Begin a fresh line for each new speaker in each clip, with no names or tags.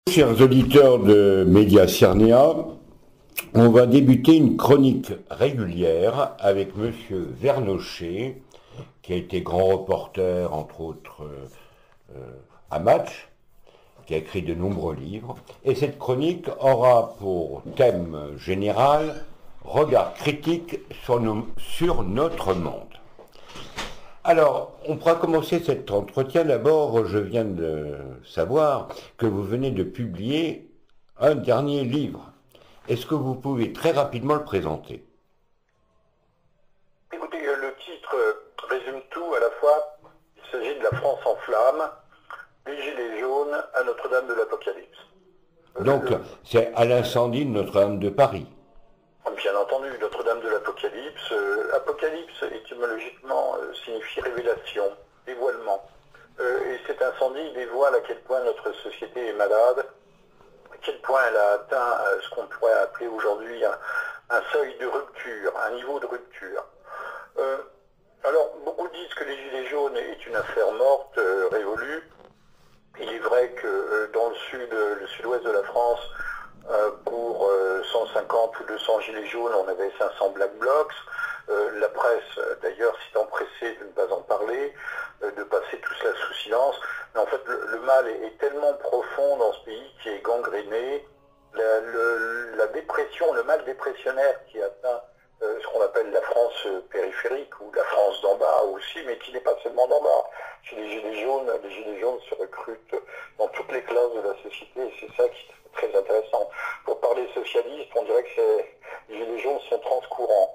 Chers auditeurs de Média Cernéa, on va débuter une chronique régulière avec Monsieur Vernochet, qui a été grand reporter, entre autres, à Match, qui a écrit de nombreux livres. Et cette chronique aura pour thème général « Regard critique sur notre monde ». Alors, on pourra commencer cet entretien. D'abord, je viens de savoir que vous venez de publier un dernier livre. Est-ce que vous pouvez très rapidement le présenter?
Écoutez, le titre résume tout à la fois. Il s'agit de la France en flammes, des Gilets jaunes à Notre-Dame de l'Apocalypse.
Donc, c'est à l'incendie de Notre-Dame de Paris.
Bien entendu, Notre-Dame de l'Apocalypse. Apocalypse, étymologiquement, signifie révélation, dévoilement. Et cet incendie dévoile à quel point notre société est malade, à quel point elle a atteint ce qu'on pourrait appeler aujourd'hui un seuil de rupture, un niveau de rupture. Alors, beaucoup disent que les Gilets jaunes est une affaire morte, révolue. Il est vrai que dans le sud-ouest de la France, pour 150 ou 200 gilets jaunes, on avait 500 black blocs. La presse, d'ailleurs, s'est empressée de ne pas en parler, de passer tout cela sous silence. Mais en fait, le mal est tellement profond dans ce pays qui est gangréné. La dépression, le mal dépressionnaire qui atteint ce qu'on appelle la France périphérique ou la France d'en bas aussi, mais qui n'est pas seulement d'en bas. Chez les Gilets jaunes se recrutent dans toutes les classes de la société et c'est ça qui est très intéressant. Pour parler socialiste, on dirait que les Gilets jaunes sont transcourants.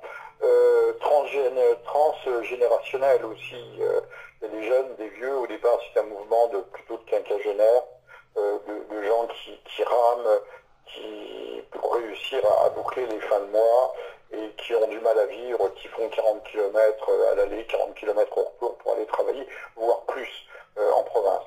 Transgénérationnel aussi. Il y a des jeunes, des vieux. Au départ, c'est un mouvement plutôt de quinquagénaires, de gens qui rament, pour réussir à boucler les fins de mois et qui ont du mal à vivre, qui font 40 km à l'aller, 40 km au retour pour aller travailler, voire plus en province.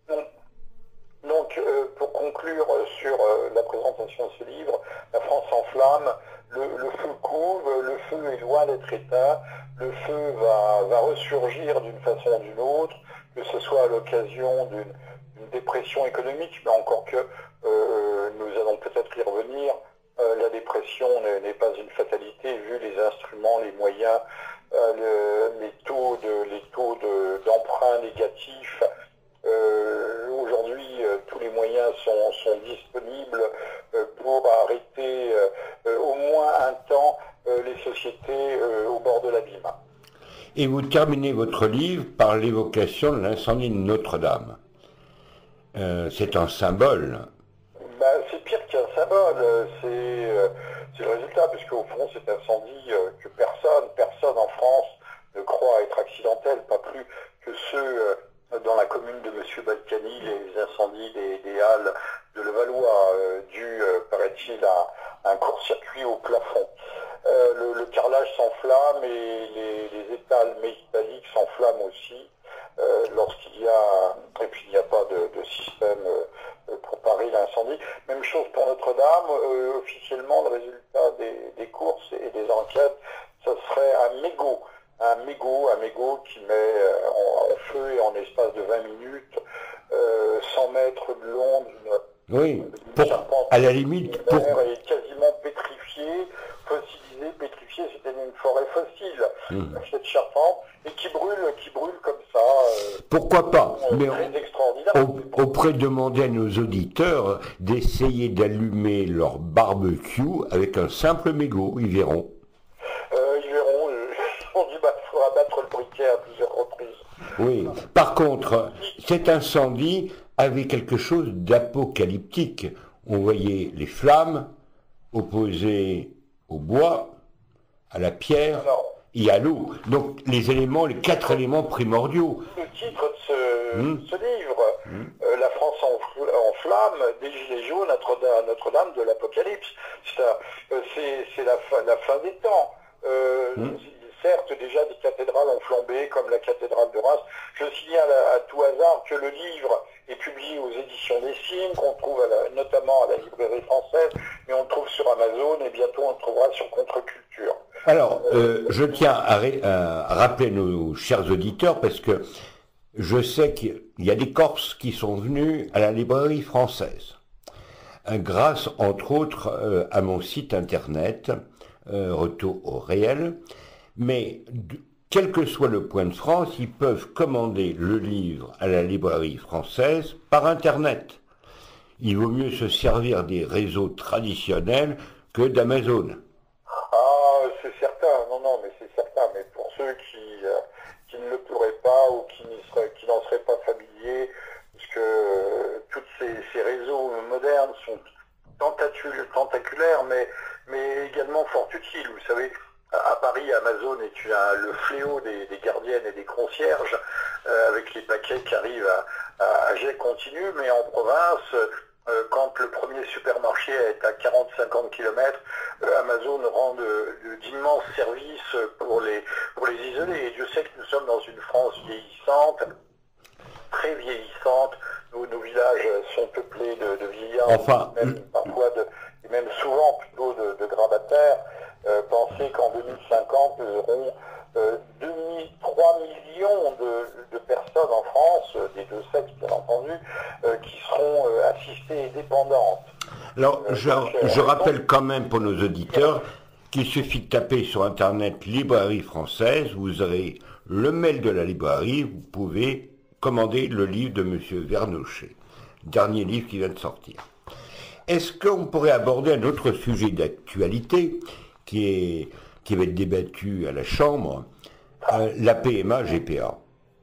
Donc, pour conclure sur la présentation de ce livre, La France en flammes, le feu couve, le feu est loin d'être éteint, le feu va ressurgir d'une façon ou d'une autre, que ce soit à l'occasion d'une dépression économique, mais encore que nous allons peut-être y revenir. La dépression n'est pas une fatalité vu les instruments, les moyens, les taux d'emprunt négatifs. Aujourd'hui, tous les moyens sont disponibles pour arrêter au moins un temps les sociétés au bord de l'abîme.
Et vous terminez votre livre par l'évocation de l'incendie de Notre-Dame. C'est un symbole.
C'est pire qu'un symbole, c'est le résultat, puisqu'au fond, cet incendie que personne en France ne croit être accidentel, pas plus que ceux dans la commune de M. Balkany, les incendies des halles de Levallois, dus, paraît-il, à un court-circuit au plafond. Le carrelage s'enflamme et les étals métalliques s'enflamment aussi lorsqu'il y a, et puis il n'y a pas de système pour parer l'incendie. Même chose pour Notre-Dame, officiellement le résultat des courses et des enquêtes, ça serait un mégot qui met en feu et en espace de 20 minutes 100 mètres de long
Oui,
d'une charpente
à la limite,
est quasiment pétrifiée, fossilisée, pétrifiée, c'était une forêt fossile, cette charpente, et qui brûle comme ça.
Pourquoi pas, mais
très extraordinaire.
on pourrait demander à nos auditeurs d'essayer d'allumer leur barbecue avec un simple mégot, ils verront.
Ils verront, on dit il faudra battre le briquet à plusieurs reprises.
Oui, par contre, cet incendie avait quelque chose d'apocalyptique. On voyait les flammes opposées au bois, à la pierre et à l'eau. Donc les 4 éléments primordiaux.
Le titre de ce livre, La France en flammes, des Gilets jaunes à Notre-Dame de l'Apocalypse, c'est la fin des temps. Certes, déjà des cathédrales ont flambé, comme la cathédrale de Reims. Je signale à tout hasard que le livre est publié aux éditions des Signes, qu'on trouve notamment à la librairie française, mais on le trouve sur Amazon et bientôt on le trouvera sur Contre-Culture.
Alors, je tiens à rappeler nos chers auditeurs, parce que je sais qu'il y a des Corses qui sont venus à la librairie française. grâce entre autres à mon site internet, Retour au réel. Mais quel que soit le point de France, ils peuvent commander le livre à la librairie française par internet. Il vaut mieux se servir des réseaux traditionnels que d'Amazon.
Ah, c'est certain, non, mais c'est certain, mais pour ceux qui ne le pourraient pas ou qui n'en seraient pas familiers, parce que tous ces réseaux modernes sont tentaculaires, mais également fort utiles. Vous savez, à Paris, Amazon est le fléau des gardiennes et des concierges, avec les paquets qui arrivent à jet continu, mais en province, quand le premier supermarché est à 40-50 km, Amazon rend d'immenses services pour les isoler. Et Dieu sait que nous sommes dans une France vieillissante, très vieillissante. Nos villages sont peuplés de vieillards,
Enfin,
même parfois et même souvent plutôt de grabataires. Pensez qu'en 2050, nous aurons 3 millions de personnes en France, des deux sexes bien entendu, qui seront assistées et dépendantes.
Alors, je rappelle quand même pour nos auditeurs qu'il suffit de taper sur Internet Librairie française, vous aurez le mail de la librairie, vous pouvez commander le livre de M. Vernochet, dernier livre qui vient de sortir. Est-ce qu'on pourrait aborder un autre sujet d'actualité qui va être débattu à la Chambre, la PMA GPA?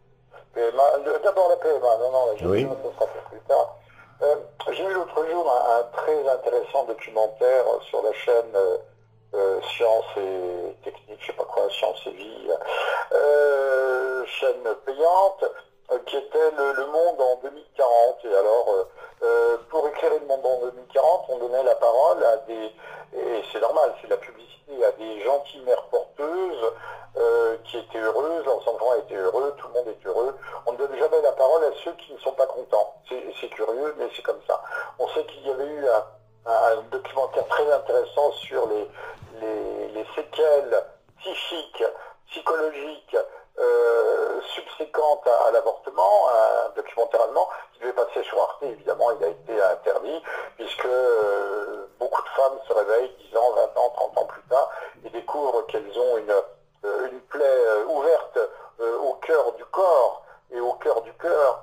D'abord la PMA, non, la GPA,
oui.
Ce sera pour plus tard. J'ai vu l'autre jour un très intéressant documentaire sur la chaîne Sciences et Techniques, je sais pas quoi, Sciences et Vie, chaîne payante, qui était le monde en 2040. Et alors, pour éclairer le monde en 2040, on donnait la parole à et c'est normal, c'est la publicité, à des gentilles mères porteuses qui étaient heureuses, leurs enfants étaient heureux, tout le monde est heureux. On ne donne jamais la parole à ceux qui ne sont pas contents. C'est curieux, mais c'est comme ça. On sait qu'il y avait eu un documentaire très intéressant sur les séquelles psychiques, psychologiques, subséquentes à l'avortement, un documentaire allemand qui devait passer sur Arte, évidemment il a été interdit, puisque beaucoup de femmes se réveillent 10 ans, 20 ans, 30 ans plus tard et découvrent qu'elles ont une plaie ouverte au cœur du corps et au cœur du cœur,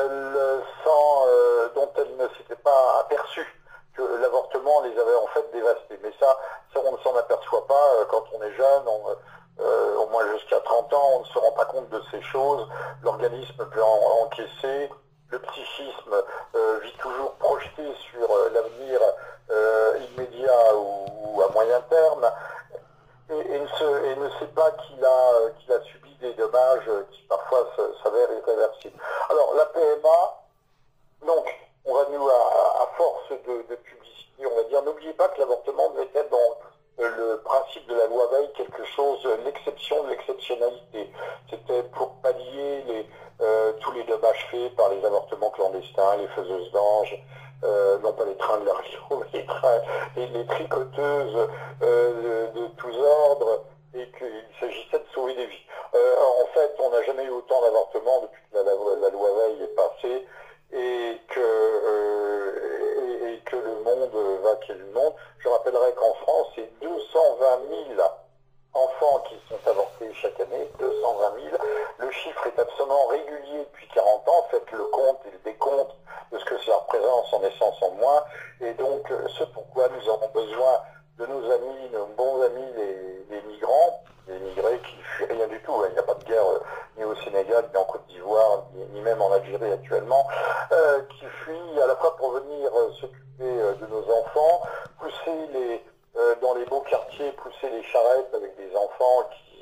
dont elles ne s'étaient pas aperçues, que l'avortement les avait en fait dévastées. Mais ça on ne s'en aperçoit pas quand on est jeune, au moins jusqu'à 30 ans, on ne se rend pas compte de ces choses, l'organisme peut encaisser, le psychisme vit toujours projeté sur l'avenir immédiat ou à moyen terme, et ne sait pas qu'il a subi des dommages qui parfois s'avèrent irréversibles. Alors la PMA, donc on va à force de publicité, on va dire, n'oubliez pas que l'avortement devait être dans le principe de la loi Veil quelque chose, l'exception de l'exceptionnalité. C'était pour pallier tous les dommages faits par les avortements clandestins, les faiseuses d'anges, non pas les trains de la Rio, mais les tricoteuses de tous ordres, et qu'il s'agissait de sauver des vies. En fait, on n'a jamais eu autant d'avortements depuis que la loi Veil est passée, et que le monde va qu'il y ait le monde. Je rappellerai qu'en France, c'est 220 000 enfants qui sont avortés chaque année, 220 000. Le chiffre est absolument régulier depuis 40 ans. Faites le compte et le décompte de ce que ça représente en naissance en moins. Et donc, ce pourquoi nous avons besoin de nos amis, nos bons amis, les migrants, les migrés qui ne fuient rien du tout. Il n'y a pas de guerre ni au Sénégal, ni en Côte d'Ivoire, ni même en Algérie actuellement, qui fuient à la fois pour venir s'occuper de nos enfants, pousser dans les beaux quartiers, pousser les charrettes avec des enfants qui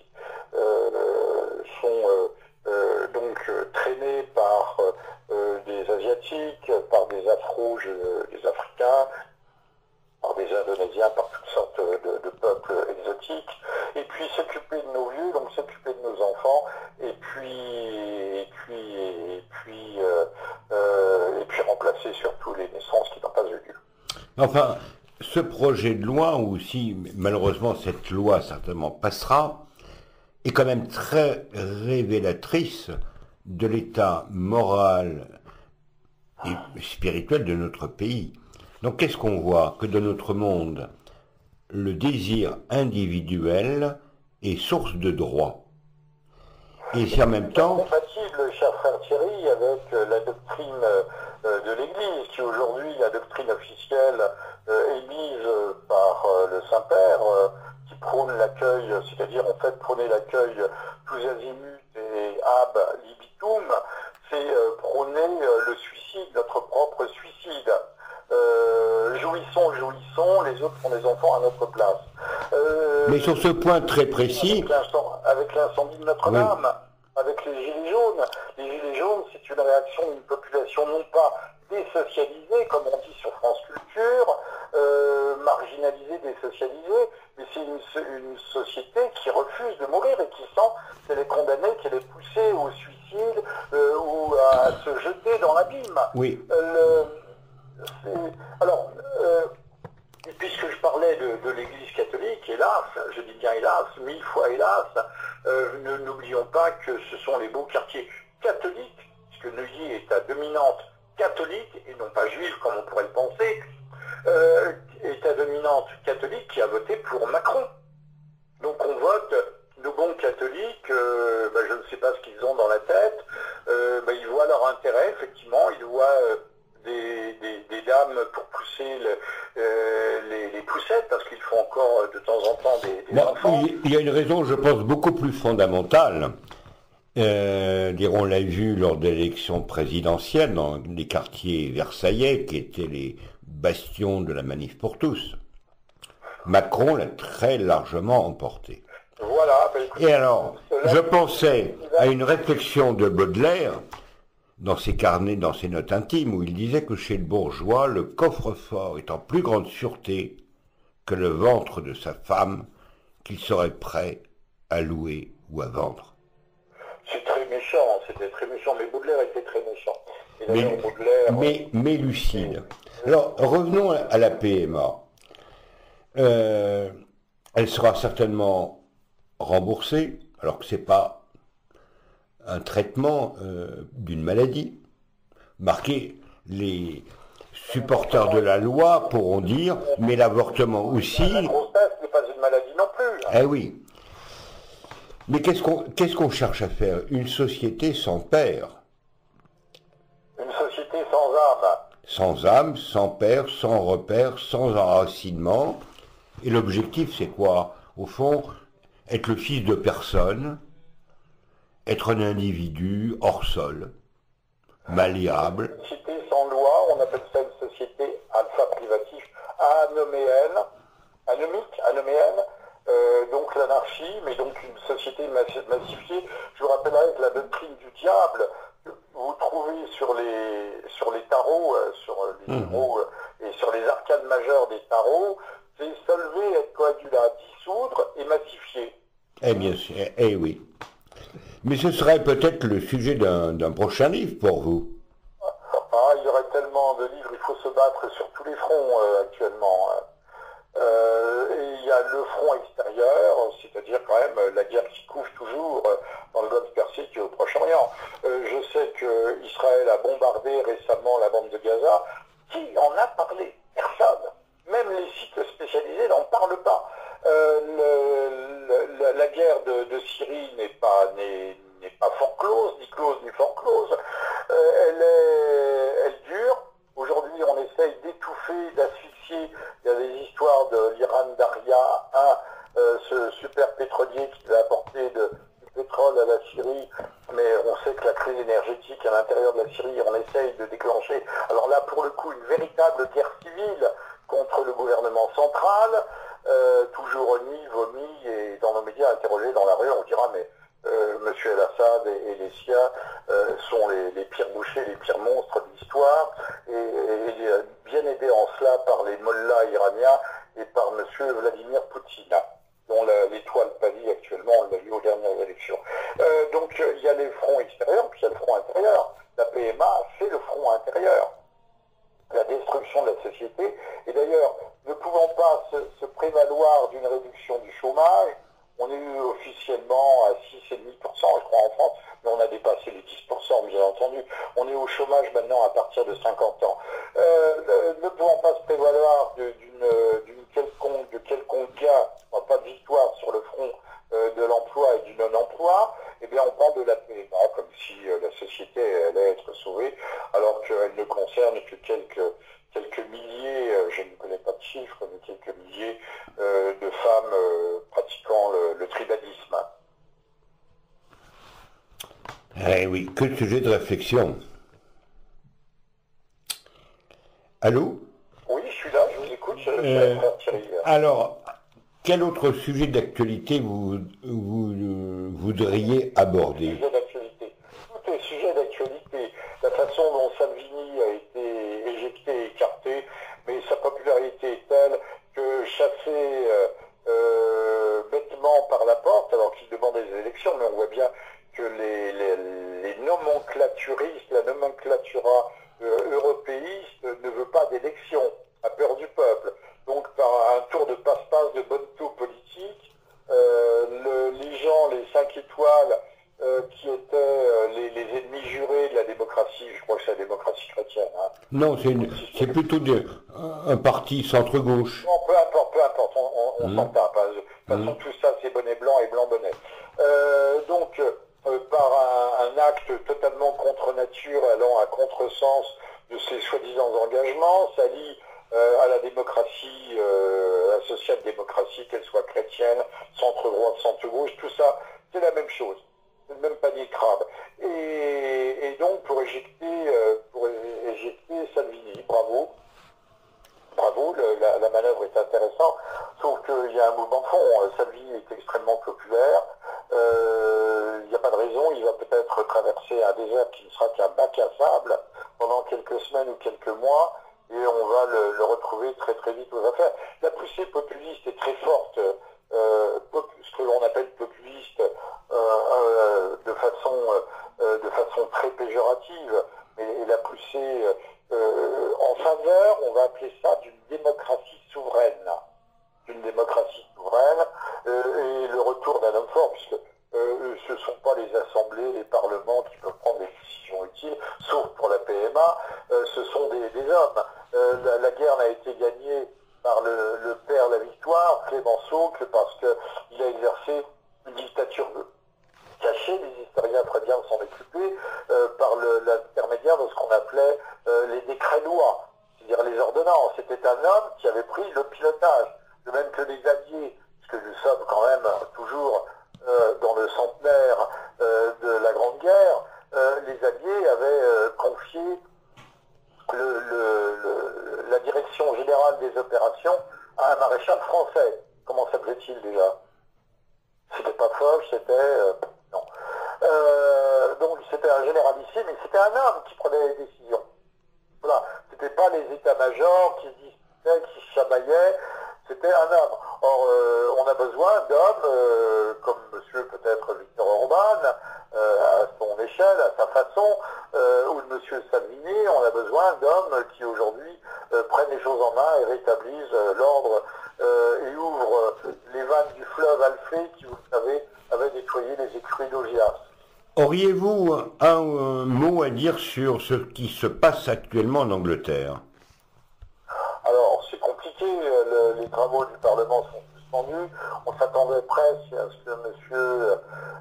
sont donc traînés par des Asiatiques, par des Afros, des Africains, par des Indonésiens, par toutes sortes de peuples exotiques, et puis s'occuper de nos vieux, donc s'occuper de nos enfants, et puis remplacer surtout les naissances qui n'ont pas eu lieu.
Enfin, ce projet de loi, ou si malheureusement cette loi certainement passera, est quand même très révélatrice de l'état moral et spirituel de notre pays. Donc qu'est-ce qu'on voit? Que dans notre monde, le désir individuel est source de droit. Et c'est en même temps...
C'est compatible, cher frère Thierry, avec la doctrine de l'Église, qui aujourd'hui, la doctrine officielle émise par le Saint-Père, qui prône l'accueil, c'est-à-dire en fait prôner l'accueil tous azimuts et ab libitum, c'est prôner le suicide, notre propre suicide. Jouissons, jouissons, les autres font des enfants à notre place.
Mais sur ce point très précis...
Avec l'incendie de Notre-Dame, oui. Avec les Gilets jaunes. Les Gilets jaunes, c'est une réaction d'une population non pas désocialisée, comme on dit sur France Culture, marginalisée, désocialisée, mais c'est une société qui refuse de mourir et qui sent qu'elle est condamnée, qu'elle est poussée au suicide ou à se jeter dans l'abîme.
Oui.
Alors, puisque je parlais de l'Église catholique, hélas, je dis bien hélas, 1000 fois hélas, n'oublions pas que ce sont les beaux quartiers catholiques, puisque Neuilly est à dominante catholique, et non pas juive comme on pourrait le penser, est à dominante catholique qui a voté pour Macron. Donc on vote, nos bons catholiques, je ne sais pas ce qu'ils ont dans la tête, ils voient leur intérêt, effectivement, ils voient... Des dames pour pousser les poussettes, parce qu'ils font encore de temps en temps des enfants.
Il y a une raison, je pense, beaucoup plus fondamentale. On l'a vu lors de l'élection présidentielle dans les quartiers versaillais, qui étaient les bastions de la manif pour tous. Macron l'a très largement emporté.
Voilà.
Et alors, je pensais à une réflexion de Baudelaire, dans ses carnets, dans ses notes intimes, où il disait que chez le bourgeois, le coffre-fort est en plus grande sûreté que le ventre de sa femme qu'il serait prêt à louer ou à vendre.
C'est très méchant, c'était très méchant, mais Baudelaire était très méchant.
Mais lucide. Alors, revenons à la PMA. Elle sera certainement remboursée, alors que c'est pas un traitement d'une maladie. Marqué, les supporters de la loi pourront dire, mais l'avortement aussi...
La grossesse n'est pas une maladie non plus.
Eh oui. Mais qu'est-ce qu'on cherche à faire? Une société sans père.
Une société sans âme.
Sans âme, sans père, sans repère, sans enracinement. Et l'objectif, c'est quoi? Au fond, être le fils de personne, être un individu hors sol, malléable.
Une société sans loi, on appelle ça une société alpha privatif, anoméenne, donc l'anarchie, mais donc une société massifiée. Je vous rappellerai que la doctrine du diable, vous trouvez sur les tarots, sur les numéros et sur les arcanes majeures des tarots, c'est solver, être coagulat, dissoudre et massifier.
Eh bien sûr, eh oui. Mais ce serait peut-être le sujet d'un prochain livre pour vous.
Ah, il y aurait tellement de livres, il faut se battre sur tous les fronts actuellement. Et il y a le front extérieur, c'est-à-dire quand même la guerre qui couvre toujours dans le golfe Persique et au Proche-Orient. Je sais qu'Israël a bombardé récemment la bande de Gaza. Qui en a parlé? Personne. Même les sites spécialisés n'en parlent pas. La guerre de Syrie n'est pas fort close, ni close ni fort close. Elle dure. Aujourd'hui, on essaye d'étouffer, d'asphyxier. Il y a des histoires de l'Iran Daria 1, ce super pétrolier qui va apporter du pétrole à la Syrie. Mais on sait que la crise énergétique à l'intérieur de la Syrie, on essaye de déclencher. Alors là, pour le coup, une véritable guerre civile contre le gouvernement central. Toujours ni vomi, et dans nos médias interrogés dans la rue, on dira mais Monsieur El-Assad et les siens sont les pires bouchers, les pires monstres de l'histoire, et bien aidés en cela par les mollahs iraniens et par Monsieur Vladimir Poutine, dont l'étoile pâlit actuellement, on l'a vu aux dernières élections. Donc il y a les fronts extérieurs, puis il y a le front intérieur. La PMA, c'est le front intérieur. La destruction de la société, et d'ailleurs, ne pouvant pas se prévaloir d'une réduction du chômage, on est officiellement à 6,5%, je crois, en France. mais on a dépassé les 10%, bien entendu. On est au chômage maintenant à partir de 50 ans. Ne pouvant pas se prévaloir de quelconque gain, pas de victoire sur le front de l'emploi et du non-emploi, eh bien on parle de la PMA comme si la société allait être sauvée, alors qu'elle ne concerne que quelques milliers, je ne connais pas de chiffres, mais quelques milliers de femmes pratiquant le tribalisme.
Eh oui, que de sujet de réflexion. Allô?
Oui, je suis là, je vous écoute, je suis frère Thierry.
Alors, quel autre sujet d'actualité vous voudriez aborder?
Sujet d'actualité. Tout est sujet d'actualité. La façon dont Salvini a été éjecté, écarté, mais sa popularité est telle que chassé bêtement par la porte, alors qu'il demande des élections, mais on voit bien que les nomenclaturistes, la nomenclatura européiste ne veut pas d'élection, a peur du peuple. Donc par un tour de passe-passe de bonne taux politique, les gens, les 5 étoiles, qui étaient les ennemis jurés de la démocratie, je crois que c'est la démocratie chrétienne. Hein.
Non, c'est plutôt un parti centre-gauche.
Non, peu importe, on s'en tape. Hein. De toute façon, tout ça, c'est bonnet blanc et blanc bonnet. Donc, par un acte totalement contre nature, allant à contresens de ses soi-disant engagements, ça lie à la démocratie, la social-démocratie, qu'elle soit chrétienne, centre-droite, centre-gauche, tout ça, c'est la même chose. C'est le même panier de crabes. Et donc, pour éjecter Salvini, bravo. Bravo, la manœuvre est intéressante, sauf qu'il y a un mouvement de fond. Salvini est extrêmement populaire. Il n'y a pas de raison, il va peut-être traverser un désert qui ne sera qu'un bac à sable pendant quelques semaines ou quelques mois, et on va le retrouver très très vite aux affaires. La poussée populiste est très forte, ce que l'on appelle populiste de façon très péjorative, mais la poussée en faveur, on va appeler ça d'une démocratie souveraine. D'une démocratie souveraine et le retour d'un homme fort, puisque ce ne sont pas les assemblées, les parlements qui peuvent prendre des décisions utiles, sauf pour la PMA, ce sont des hommes. La guerre n'a été gagnée par le père La Victoire, Clémenceau, que parce qu'il a exercé une dictature cachée, les historiens très bien s'en occuper, par l'intermédiaire de ce qu'on appelait les décrets-lois, c'est-à-dire les ordonnances. C'était un homme qui avait pris le pilotage, de même que les alliés, puisque nous sommes quand même toujours dans le centenaire de la Grande Guerre, les alliés avaient confié la direction générale des opérations à un maréchal français. Comment s'appelait-il déjà? C'était pas Foch, c'était... non. Donc c'était un généralissime, mais c'était un homme qui prenait les décisions. Voilà. C'était pas les états-majors qui se disputaient, qui se chamaillaient, c'était un homme. Or, on a besoin d'hommes, comme monsieur peut-être Viktor Orban, à son échelle, à sa façon, ou de monsieur Salvini, on a besoin d'hommes qui aujourd'hui prennent les choses en main et rétablissent l'ordre et ouvrent les vannes du fleuve Alphée qui, vous le savez, avait nettoyé les écuries d'Augias.
Auriez-vous un mot à dire sur ce qui se passe actuellement en Angleterre?
Alors, c'est compliqué, les travaux du Parlement sont suspendus. On s'attendait presque à ce que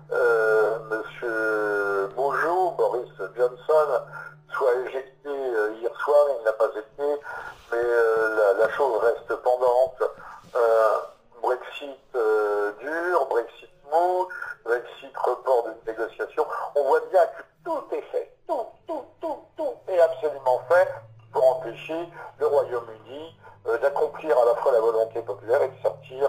monsieur Bojo, Boris Johnson, soit éjecté hier soir. Il n'a pas été, mais la chose reste pendante. Brexit dur, Brexit mou, Brexit report d'une négociation. On voit bien que tout est fait. Tout est absolument fait pour empêcher le Royaume-Uni d'accomplir à la fois la volonté populaire et de sortir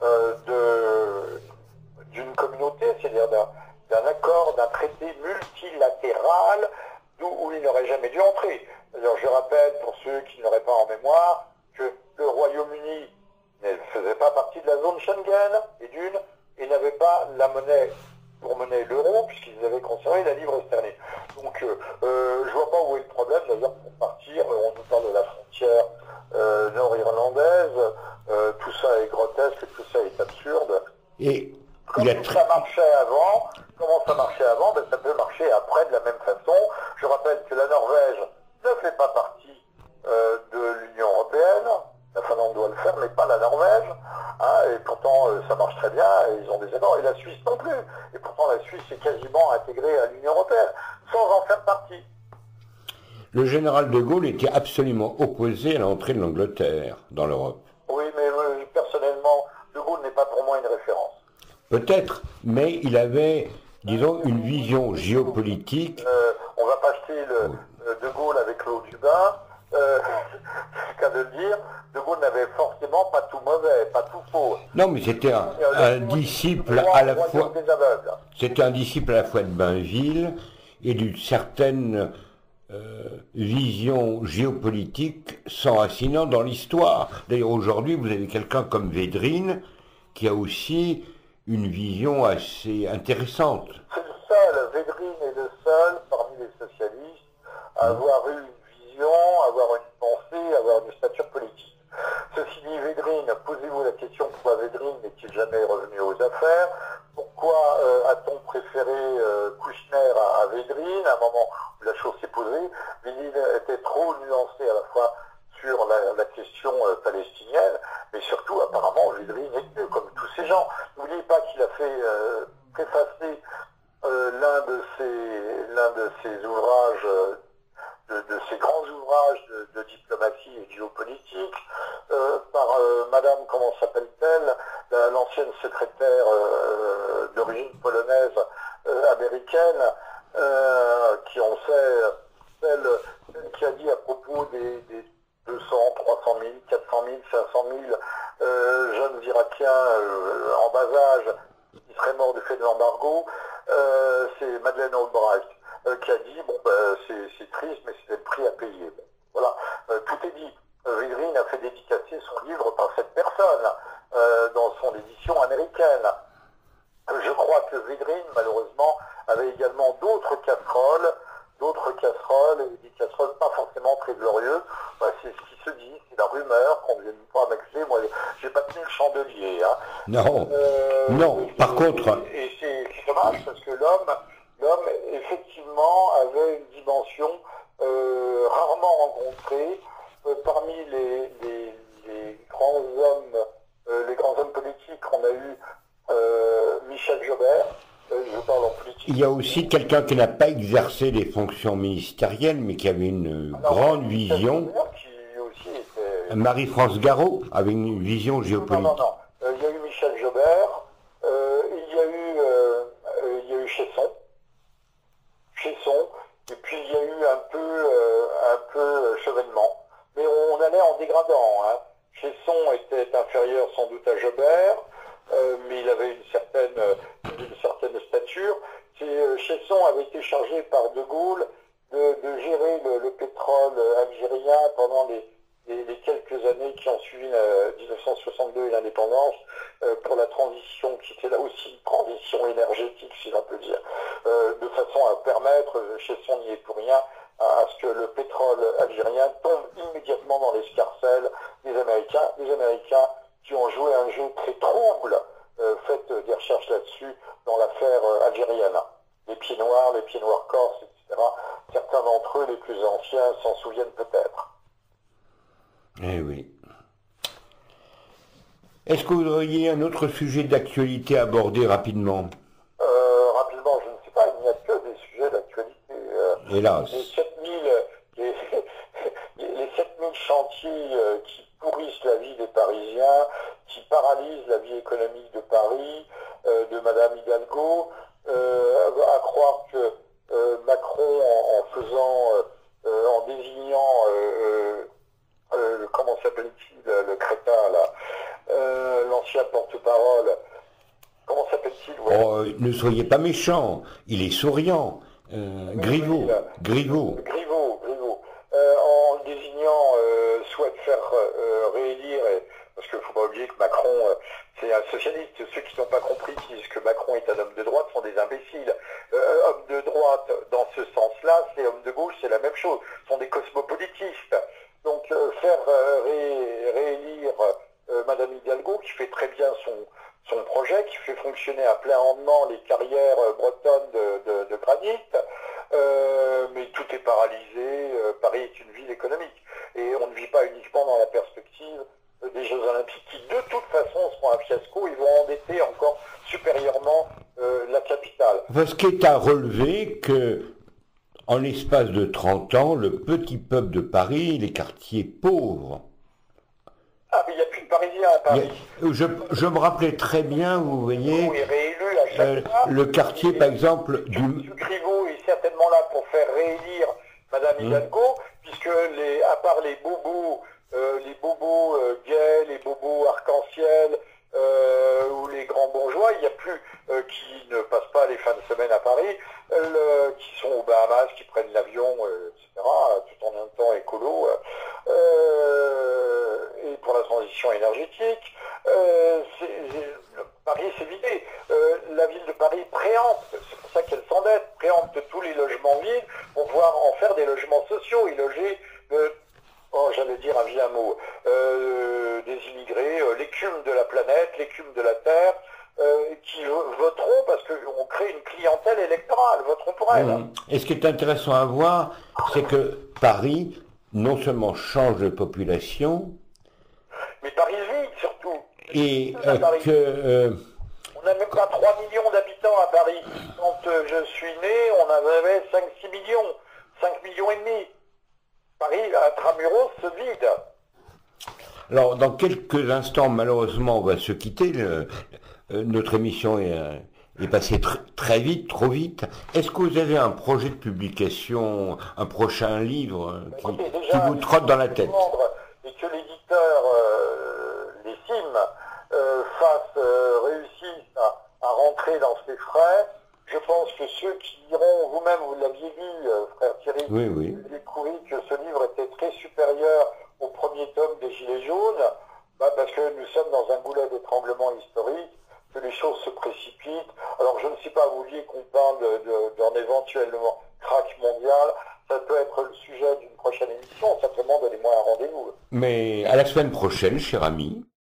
d'une communauté, c'est-à-dire d'un accord, d'un traité multilatéral où il n'aurait jamais dû entrer. Alors je rappelle, pour ceux qui ne l'auraient pas en mémoire, que le Royaume-Uni ne faisait pas partie de la zone Schengen, et n'avait pas la monnaie pour mener l'euro, puisqu'ils avaient conservé la livre sterling. Donc je vois pas où est le problème. D'ailleurs, pour partir, on nous parle de la frontière nord-irlandaise, tout ça est grotesque, tout ça est absurde.
Et
Comment ça marchait avant, ben, ça peut faire, mais pas la Norvège, hein, et pourtant ça marche très bien, et ils ont des accords, et la Suisse non plus. Et pourtant la Suisse est quasiment intégrée à l'Union européenne, sans en faire partie.
Le général de Gaulle était absolument opposé à l'entrée de l'Angleterre dans l'Europe.
Oui, mais personnellement, de Gaulle n'est pas pour moi une référence.
Peut-être, mais il avait, disons, une vision géopolitique.
On va pas jeter de Gaulle avec l'eau du bain, c'est qu'à de le dire. De Gaulle n'avait forcément pas tout mauvais, pas tout faux.
Non, mais c'était un disciple à la fois. C'était un disciple à la fois de Bainville et d'une certaine vision géopolitique s'enracinant dans l'histoire. D'ailleurs, aujourd'hui, vous avez quelqu'un comme Védrine qui a aussi une vision assez intéressante.
C'est le seul, Védrine est le seul parmi les socialistes à avoir eu une vision, avoir une pensée, avoir une stature politique. Ceci dit, Védrine, posez-vous la question pourquoi Védrine n'est-il jamais revenu aux affaires? Pourquoi a-t-on préféré Kouchner à Védrine? À un moment où la chose s'est posée, Védrine était trop nuancé à la fois sur la question palestinienne, mais surtout apparemment Védrine est comme tous ces gens. N'oubliez pas qu'il a fait préfacer l'un de ses ouvrages, de ses grands ouvrages de diplomatie et de géopolitique, par madame, comment s'appelle-t-elle, l'ancienne secrétaire d'origine polonaise américaine, qui on sait, celle qui a dit à propos des 200, 300 000, 400 000, 500 000 jeunes Irakiens en bas âge qui seraient morts du fait de l'embargo, c'est Madeleine Albright qui a dit bon c'est triste mais c'est le prix à payer. Bon, voilà, tout est dit. Védrine a fait dédicacer son livre par cette personne dans son édition américaine. Je crois que Védrine malheureusement avait également d'autres casseroles et des casseroles pas forcément très glorieuses. C'est ce qui se dit, c'est la rumeur qu'on ne vient pas m'axer. Moi, j'ai pas tenu le chandelier. Hein.
Non, non. Par contre,
et c'est dommage parce que l'homme effectivement avait une dimension rarement rencontrée parmi les grands hommes politiques. On a eu Michel Jobert. Je parle en politique.
Il y a aussi quelqu'un qui n'a pas exercé les fonctions ministérielles, mais qui avait une grande vision.
Qui aussi était...
Marie-France Garot avait une vision géopolitique.
Non. Il y a eu Michel Jobert, il y a eu Chesson, et puis il y a eu un peu Chevènement. Mais on allait en dégradant. Hein. Chesson était inférieur sans doute à Jobert, mais il avait une certaine stature. Chesson avait été chargé par De Gaulle de gérer le pétrole algérien pendant les quelques années qui ont suivi 1962 et l'indépendance, pour la transition qui était là aussi une transition énergétique, si l'on peut dire, de façon à permettre, Chesson n'y est pour rien, à ce que le pétrole algérien tombe immédiatement dans l'escarcelle des Américains qui ont joué un jeu très trouble. Faites des recherches là-dessus dans l'affaire algérienne. Les pieds noirs corses, etc. Certains d'entre eux, les plus anciens, s'en souviennent peut-être.
Eh oui. Est-ce que vous auriez un autre sujet d'actualité à aborder rapidement?
Rapidement, je ne sais pas, il n'y a que des sujets d'actualité.
Hélas.
Les 7000 chantiers qui pourrissent la vie des Parisiens, qui paralysent la vie économique de Paris, de Madame Hidalgo, à croire que Macron, en désignant, comment s'appelle-t-il, le crétin là, l'ancien porte-parole, comment s'appelle-t-il?
Ne soyez pas méchant, il est souriant. Griveaux.
En le désignant, souhaite faire réélire, parce qu'il ne faut pas oublier que Macron, c'est un socialiste. Ceux qui n'ont pas compris qui disent que Macron est un homme de droite sont des imbéciles. Homme de droite, dans ce sens-là, c'est homme de gauche, c'est la même chose. Ce sont des cosmopolitistes. Donc faire réélire Madame Hidalgo, qui fait très bien son projet, qui fait fonctionner à plein rendement les carrières bretonnes de granit, mais tout est paralysé. Paris est une ville économique et on ne vit pas uniquement dans la perspective des Jeux Olympiques qui de toute façon seront un fiasco, ils vont endetter encore supérieurement la capitale.
Parce qu'il est à relever que, en l'espace de 30 ans, le petit peuple de Paris, les quartiers pauvres.
Ah, mais il n'y a plus de Parisiens à Paris.
Je me rappelais très bien, vous voyez,
Il est réélu à chaque fois.
le quartier, par exemple, du...
M. Griveaux est certainement là pour faire réélire Madame Hidalgo, puisque à part les bobos gays, les bobos arc-en-ciel, ou les grands bourgeois, il n'y a plus qui ne passent pas les fins de semaine à Paris, qui sont aux Bahamas, qui prennent l'avion, etc., tout en même temps écolo, et pour la transition énergétique. Paris s'est vidé. La ville de Paris préempte, c'est pour ça qu'elle s'endette, préempte tous les logements vides pour pouvoir en faire des logements sociaux et loger, j'allais dire un vilain mot, des immigrés, l'écume de la planète, l'écume de la Terre, qui voteront parce qu'on crée une clientèle électorale, voteront pour elle.
Et ce qui est intéressant à voir, c'est que Paris, non seulement change de population,
mais Paris vide surtout.
Et
que... on n'a même pas 3 millions d'habitants à Paris. Quand je suis né, on en avait 5-6 millions, 5 millions et demi. Paris, intramuros, se vide.
Alors, dans quelques instants, malheureusement, on va se quitter. Notre émission est passée très vite, trop vite. Est-ce que vous avez un projet de publication, un prochain livre qui vous trotte dans la tête?
Et que l'éditeur, les CIM, réussissent à rentrer dans ses frais, je pense que ceux qui diront, vous-même, vous l'aviez vu, frère Thierry,
oui, oui.
vous avez découvert que ce livre était très supérieur au premier tome des Gilets jaunes, parce que nous sommes dans un goulet d'étranglement historique, que les choses se précipitent. Alors je ne sais pas, vous vouliez qu'on parle d'un éventuellement crack mondial, ça peut être le sujet d'une prochaine émission, simplement donnez-moi un rendez-vous.
Mais à la semaine prochaine, cher ami.